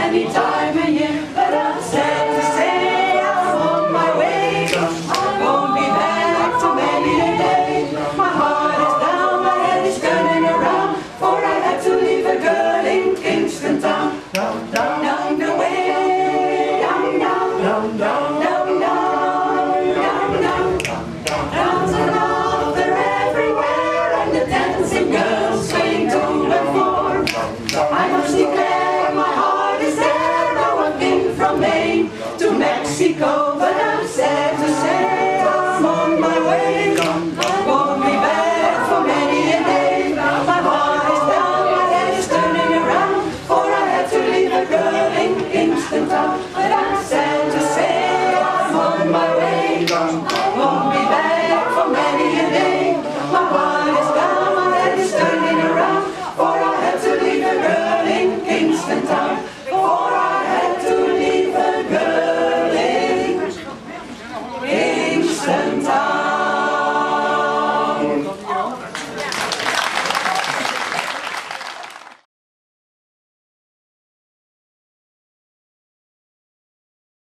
any time of year. But I'm sad to say I'm on my way. I won't be back for many a day. My heart is down, my head is turning around, for I had to leave a girl in Kingston Town. Down, down, down the way, down, down, down, down, down, down, down, down. Downs and up, they're everywhere, and the dancing girls swing to and fro. I must declare my heart is there, though I've been from Maine to Mexico.